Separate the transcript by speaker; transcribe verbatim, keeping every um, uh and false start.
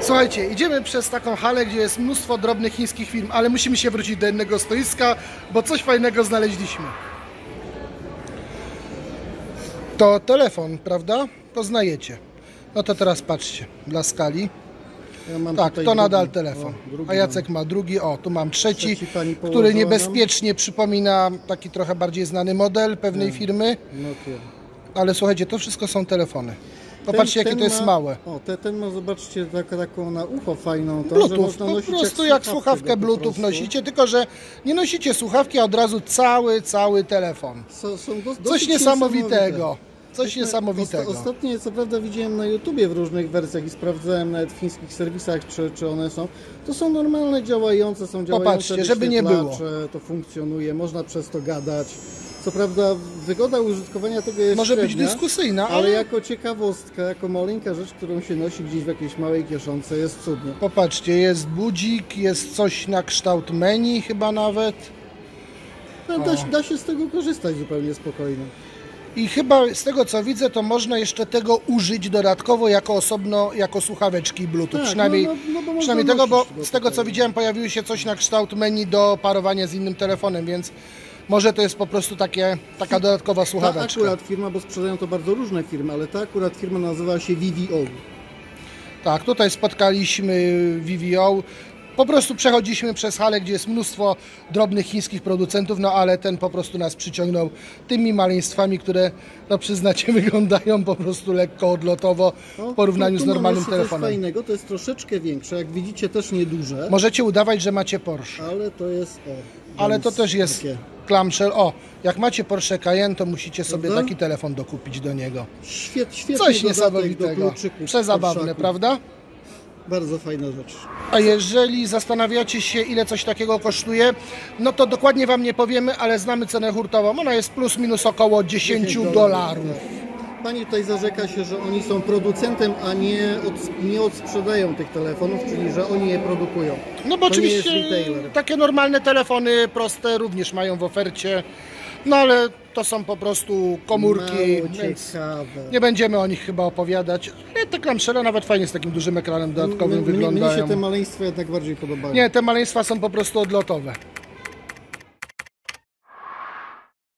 Speaker 1: Słuchajcie, idziemy przez taką halę, gdzie jest mnóstwo drobnych chińskich firm, ale musimy się wrócić do jednego stoiska, bo coś fajnego znaleźliśmy. To telefon, prawda? Poznajecie. No to teraz patrzcie, dla skali.
Speaker 2: Ja mam
Speaker 1: tak, to
Speaker 2: drugi,
Speaker 1: nadal telefon.
Speaker 2: O,
Speaker 1: A Jacek ma drugi, o, tu mam trzeci,
Speaker 2: trzeci
Speaker 1: który niebezpiecznie przypomina taki trochę bardziej znany model pewnej
Speaker 2: no.
Speaker 1: firmy.
Speaker 2: Nokia.
Speaker 1: Ale słuchajcie, to wszystko są telefony. Popatrzcie,
Speaker 2: ten,
Speaker 1: jakie
Speaker 2: ten
Speaker 1: to jest
Speaker 2: ma,
Speaker 1: małe.
Speaker 2: O, te, ten ma, zobaczcie, tak, taką na ucho fajną. To,
Speaker 1: Bluetooth,
Speaker 2: że
Speaker 1: po prostu jak słuchawkę Bluetooth nosicie, tylko że nie nosicie słuchawki, a od razu cały, cały telefon.
Speaker 2: So, są do,
Speaker 1: Coś niesamowitego. Coś
Speaker 2: Myśmy,
Speaker 1: niesamowitego.
Speaker 2: Osta, ostatnio, co prawda, widziałem na YouTubie w różnych wersjach i sprawdzałem nawet w chińskich serwisach, czy, czy one są. To są normalne, działające, są działające.
Speaker 1: Popatrzcie, żeby nie było.
Speaker 2: To funkcjonuje, można przez to gadać. Co prawda, wygoda użytkowania tego jest
Speaker 1: może
Speaker 2: średnia,
Speaker 1: być dyskusyjna, ale...
Speaker 2: ale jako ciekawostka, jako maleńka rzecz, którą się nosi gdzieś w jakiejś małej kieszonce, jest cudnie.
Speaker 1: Popatrzcie, jest budzik, jest coś na kształt menu chyba nawet.
Speaker 2: Da, da, da się z tego korzystać zupełnie spokojnie.
Speaker 1: I chyba z tego co widzę, to można jeszcze tego użyć dodatkowo jako osobno, jako słuchaweczki Bluetooth.
Speaker 2: Tak,
Speaker 1: przynajmniej
Speaker 2: no, no, no bo
Speaker 1: przynajmniej tego, bo z tego co
Speaker 2: tutaj.
Speaker 1: widziałem, pojawiło się coś na kształt menu do parowania z innym telefonem, więc może to jest po prostu takie, taka dodatkowa słuchaweczka.
Speaker 2: Ta akurat firma, bo sprzedają to bardzo różne firmy, ale ta akurat firma nazywa się V V O.
Speaker 1: Tak, tutaj spotkaliśmy V V O. Po prostu przechodziliśmy przez halę, gdzie jest mnóstwo drobnych chińskich producentów, no ale ten po prostu nas przyciągnął tymi maleństwami, które, no przyznacie, wyglądają po prostu lekko odlotowo w porównaniu
Speaker 2: tu, tu
Speaker 1: z normalnym
Speaker 2: mamy
Speaker 1: telefonem.
Speaker 2: Coś fajnego, to jest troszeczkę większe, jak widzicie też nieduże.
Speaker 1: Możecie udawać, że macie Porsche.
Speaker 2: Ale to jest, o.
Speaker 1: Ale to też jest
Speaker 2: takie.
Speaker 1: clamshell. O, jak macie Porsche Cayenne, to musicie sobie
Speaker 2: Prawda?
Speaker 1: taki telefon dokupić do niego.
Speaker 2: Świet, świetny
Speaker 1: Coś
Speaker 2: dodatek
Speaker 1: niesamowitego.
Speaker 2: do kluczyków,
Speaker 1: Przezabawne,
Speaker 2: Porszaków.
Speaker 1: prawda?
Speaker 2: Bardzo fajna rzecz.
Speaker 1: A jeżeli zastanawiacie się, ile coś takiego kosztuje, no to dokładnie Wam nie powiemy, ale znamy cenę hurtową. Ona jest plus minus około dziesięć dolarów.
Speaker 2: Pani tutaj zarzeka się, że oni są producentem, a nie, od, nie odsprzedają tych telefonów, czyli że oni je produkują.
Speaker 1: No bo
Speaker 2: to nie jest
Speaker 1: oczywiście
Speaker 2: retailer.
Speaker 1: takie normalne telefony proste również mają w ofercie, no ale to są po prostu komórki,
Speaker 2: Mało
Speaker 1: więc
Speaker 2: ciekawe.
Speaker 1: nie będziemy o nich chyba opowiadać. Ale te clamshelle nawet fajnie z takim dużym ekranem dodatkowym
Speaker 2: Mnie,
Speaker 1: wyglądają.
Speaker 2: mnie się te maleństwa jednak bardziej podobają.
Speaker 1: Nie, te maleństwa są po prostu odlotowe.